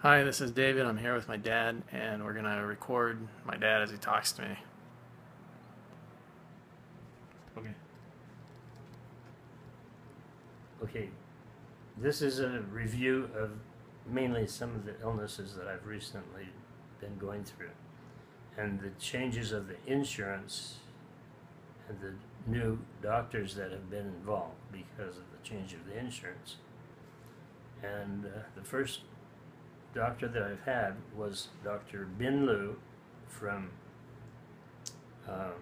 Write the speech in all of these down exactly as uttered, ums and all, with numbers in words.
Hi, this is David. I'm here with my dad, and we're going to record my dad as he talks to me. Okay. Okay. This is a review of mainly some of the illnesses that I've recently been going through, and the changes of the insurance and the new doctors that have been involved because of the change of the insurance. And uh, the first doctor that I've had was Doctor Bin Lu from um,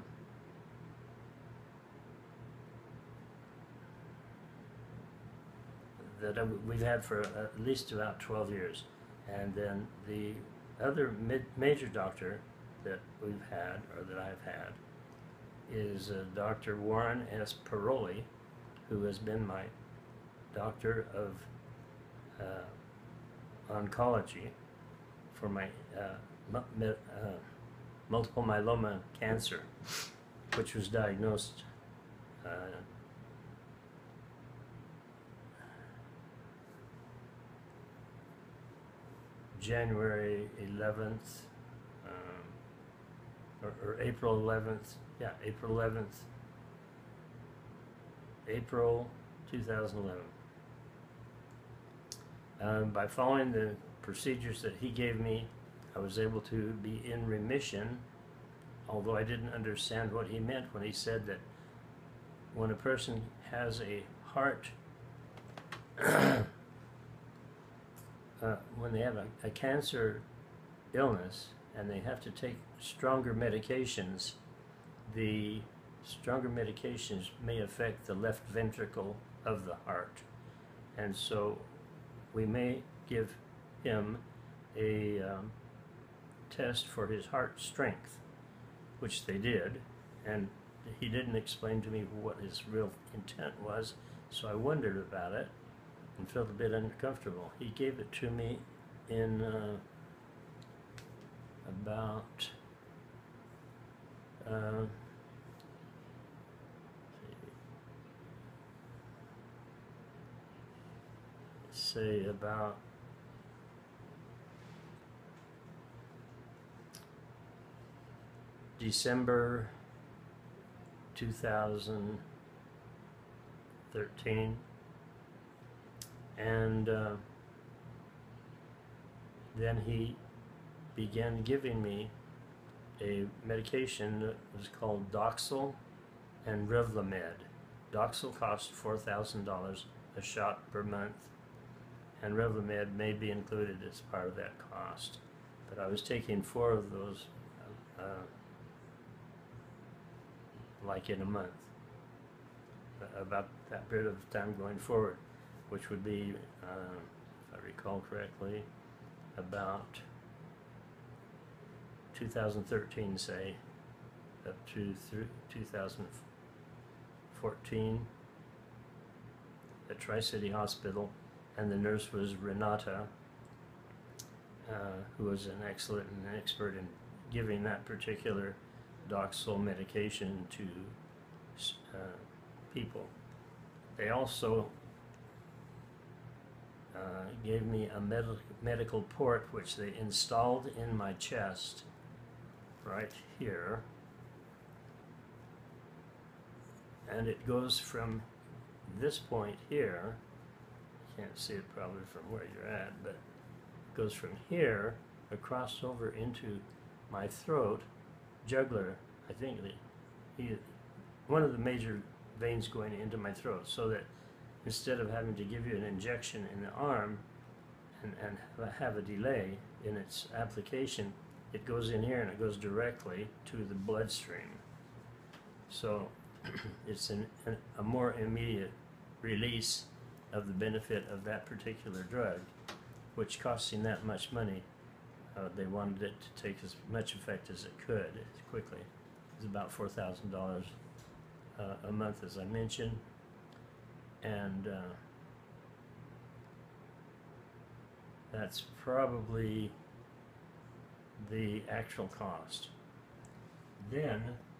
that we've had for at least about twelve years. And then the other mid major doctor that we've had, or that I've had, is uh, Doctor Warren S. Paroli, who has been my doctor of uh, oncology for my uh, uh, multiple myeloma cancer, which was diagnosed uh, January eleventh, um, or, or April eleventh, yeah, April eleventh, April two thousand eleven. Um, by following the procedures that he gave me, I was able to be in remission, although I didn't understand what he meant when he said that when a person has a heart, uh, when they have a, a cancer illness and they have to take stronger medications, the stronger medications may affect the left ventricle of the heart. And so we may give him a um, test for his heart strength, which they did, and he didn't explain to me what his real intent was, so I wondered about it and felt a bit uncomfortable. He gave it to me in uh, about uh, say about December two thousand thirteen, and uh, then he began giving me a medication that was called Doxil and Revlimid. Doxil cost four thousand dollars a shot per month, and Revlimid may be included as part of that cost. But I was taking four of those uh, like in a month, about that period of time going forward, which would be, uh, if I recall correctly, about two thousand thirteen, say, up to two thousand fourteen at Tri-City Hospital. And the nurse was Renata, uh, who was an excellent and an expert in giving that particular Doxil medication to uh, people. They also uh, gave me a med medical port which they installed in my chest right here, and it goes from this point here. Can't see it probably from where you're at, but it goes from here across over into my throat, jugular, I think, the, he, one of the major veins going into my throat, so that instead of having to give you an injection in the arm and, and have a delay in its application, it goes in here and it goes directly to the bloodstream. So it's an, an, a more immediate release of the benefit of that particular drug, which costing that much money. Uh, they wanted it to take as much effect as it could as quickly. It's about four thousand dollars uh, a month, as I mentioned, and uh, that's probably the actual cost. Then